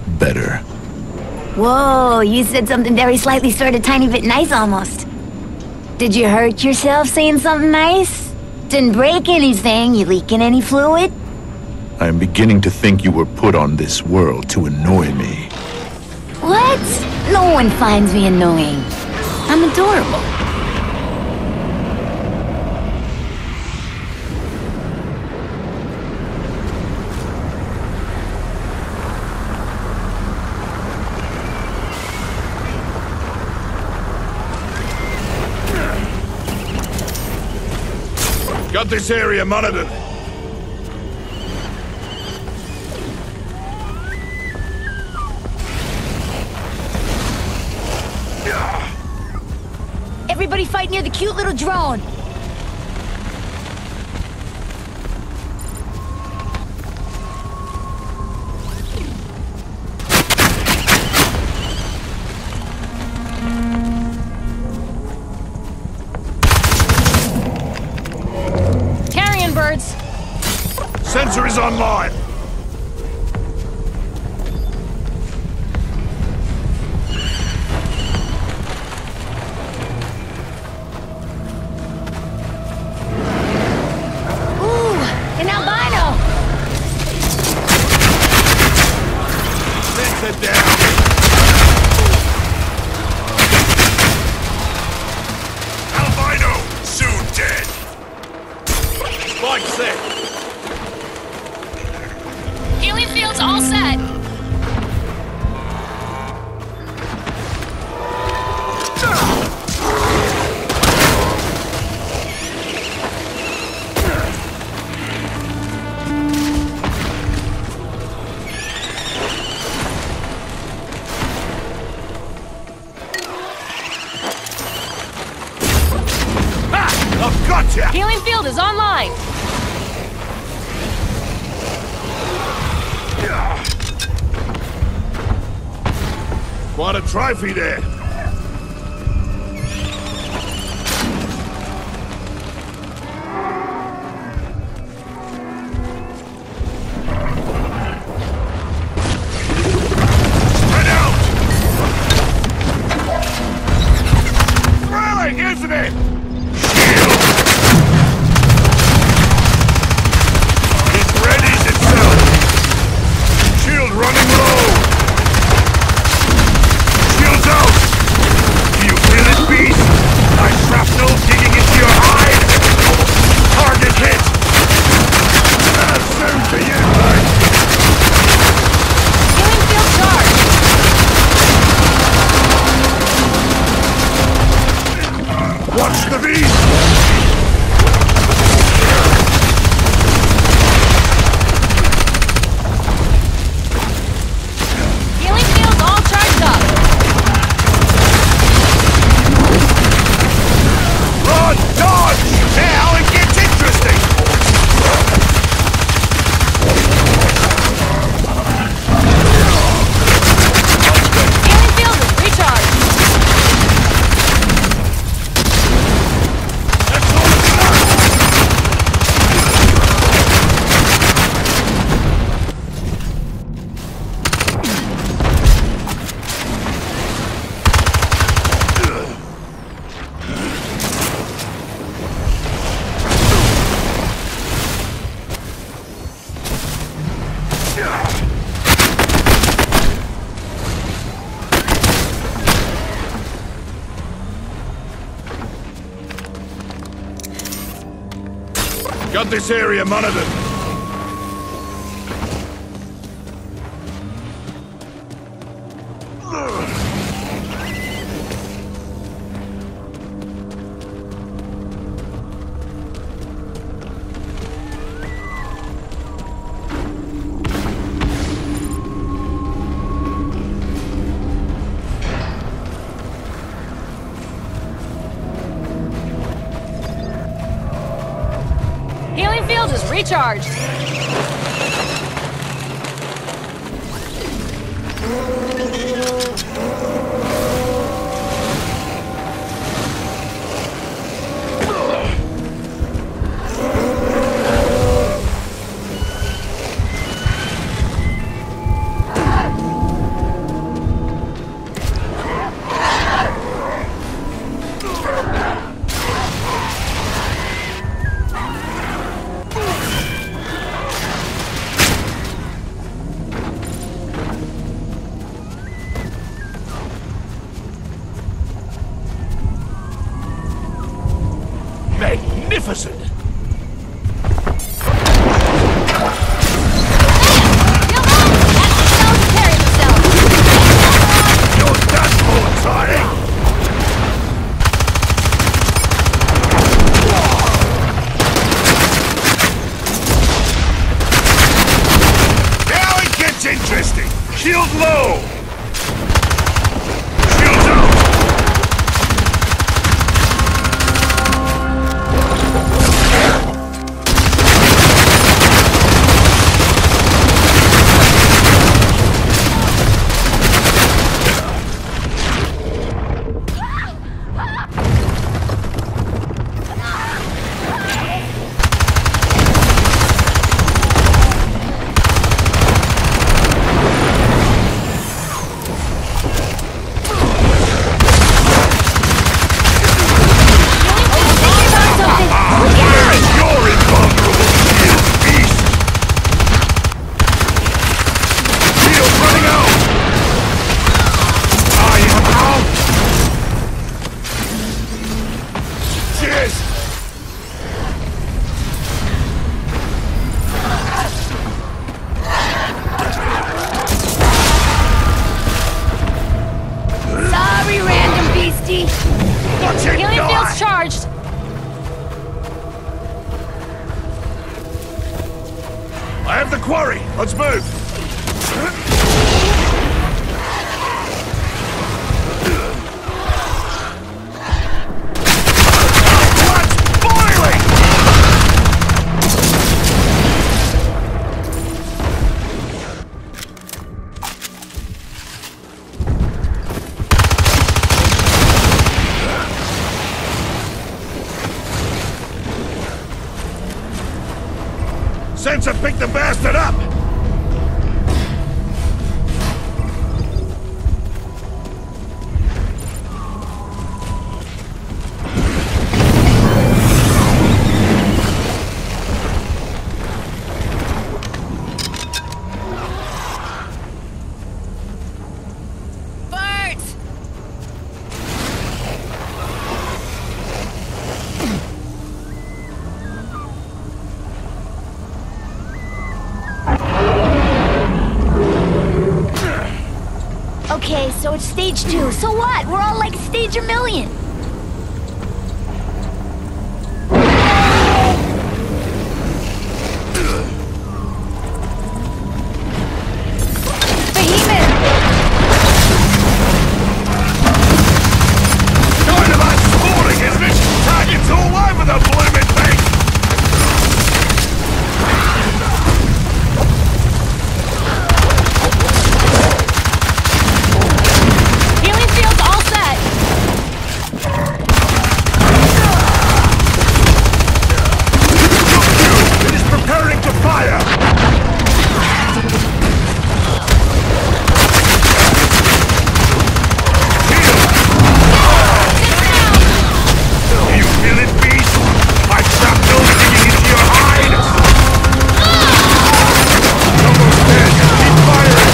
better. Whoa, you said something very slightly sort of tiny bit nice almost. Did you hurt yourself saying something nice? Didn't break anything, you leaking any fluid? I am beginning to think you were put on this world to annoy me. What? No one finds me annoying. I'm adorable. Got this area monitored. Everybody fight near the cute little drone. Carrion birds. Sensor is online. Healing fields all set. I've got ya! Healing field is online. Quite a trophy there. Spread out! Really, isn't it? Shield! It readies itself. Shield running low. Shields out! Do you feel it, beast? My shrapnel digging into your hide! Target hit! Soon for you, bud! Healing field charged. Watch the beast! Healing fields all charged up. Run! Dodge! Now it gets interesting! Healing field is recharged. That's all it's got! Got this area monitored. Healing field is recharged. Shield low! Shields out! Healing field's charged. I have the quarry. Let's move. What's boiling? Sensor picked the bastard up! Okay, so it's stage 2. So what? We're all like stage a million. Behemoth! Dynamite sporting, isn't it? Targets all over the blooming thing! Healing field's all set. It is preparing to fire! Do you feel it, beast? My shrapnel digging into your hide! Almost dead! Keep firing!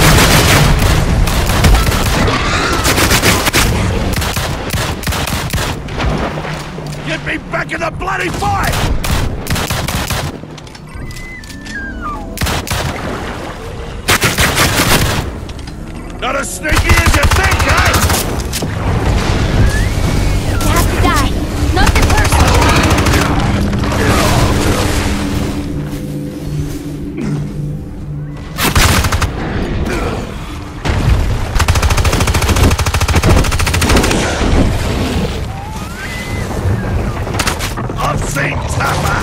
Get me back in the bloody fight! Not as sneaky as you think, eh? You have to die. Nothing personal. I've seen tougher!